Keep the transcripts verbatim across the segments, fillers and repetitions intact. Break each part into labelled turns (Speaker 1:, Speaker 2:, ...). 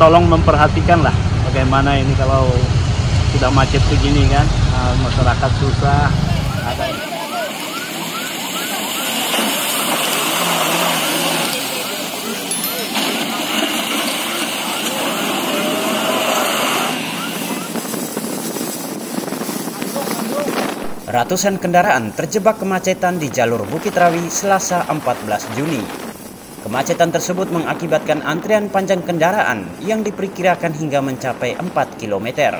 Speaker 1: tolong memperhatikan lah bagaimana ini kalau sudah macet begini kan, uh, masyarakat susah. Ada
Speaker 2: Ratusan kendaraan terjebak kemacetan di jalur Bukit Rawi Selasa empat belas Juni. Kemacetan tersebut mengakibatkan antrian panjang kendaraan yang diperkirakan hingga mencapai empat kilometer.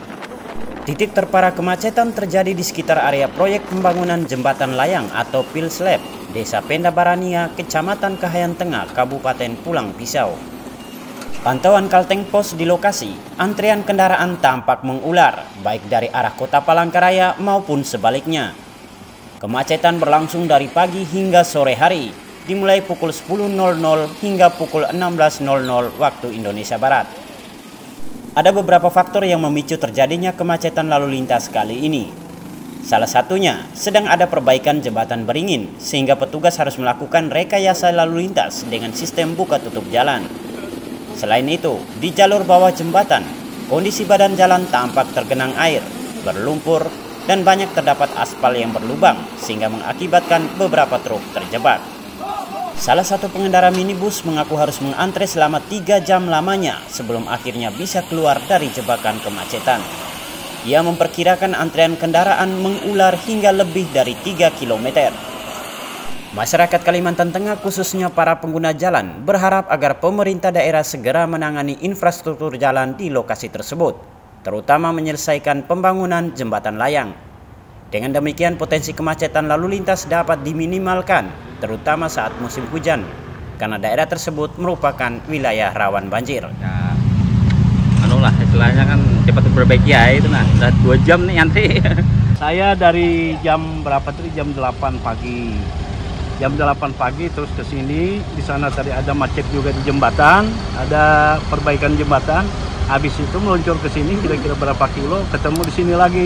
Speaker 2: Titik terparah kemacetan terjadi di sekitar area proyek pembangunan jembatan layang atau Pilslab, Desa Pendabarania, Kecamatan Kahayan Tengah, Kabupaten Pulang Pisau. Pantauan Kalteng Pos di lokasi, antrian kendaraan tampak mengular, baik dari arah Kota Palangkaraya maupun sebaliknya. Kemacetan berlangsung dari pagi hingga sore hari, dimulai pukul sepuluh nol nol hingga pukul enam belas nol nol waktu Indonesia Barat. Ada beberapa faktor yang memicu terjadinya kemacetan lalu lintas kali ini. Salah satunya, sedang ada perbaikan jembatan beringin, sehingga petugas harus melakukan rekayasa lalu lintas dengan sistem buka tutup jalan. Selain itu, di jalur bawah jembatan, kondisi badan jalan tampak tergenang air, berlumpur, dan banyak terdapat aspal yang berlubang, sehingga mengakibatkan beberapa truk terjebak. Salah satu pengendara minibus mengaku harus mengantre selama tiga jam lamanya sebelum akhirnya bisa keluar dari jebakan kemacetan. Ia memperkirakan antrean kendaraan mengular hingga lebih dari tiga kilometer. Masyarakat Kalimantan Tengah khususnya para pengguna jalan berharap agar pemerintah daerah segera menangani infrastruktur jalan di lokasi tersebut, terutama menyelesaikan pembangunan jembatan layang. Dengan demikian potensi kemacetan lalu lintas dapat diminimalkan, terutama saat musim hujan, karena daerah tersebut merupakan wilayah rawan banjir.
Speaker 3: Ya, anu lah istilahnya kan cepat diperbaiki ya itu nah, udah dua jam nih antri.
Speaker 1: Saya dari jam berapa tadi? Jam delapan pagi. Jam delapan pagi terus ke sini, di sana tadi ada macet juga di jembatan, ada perbaikan jembatan. Habis itu meluncur ke sini kira-kira berapa kilo, ketemu di sini lagi.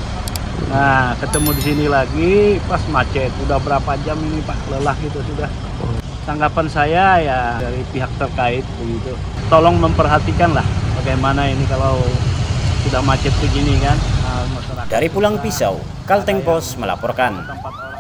Speaker 1: Nah, ketemu di sini lagi pas macet. Udah berapa jam ini Pak, lelah gitu sudah. Tanggapan saya ya dari pihak terkait begitu. Tolong memperhatikan lah bagaimana ini kalau sudah macet begini kan. Masyarakat
Speaker 2: Dari Pulang Pisau, Kalteng Pos melaporkan.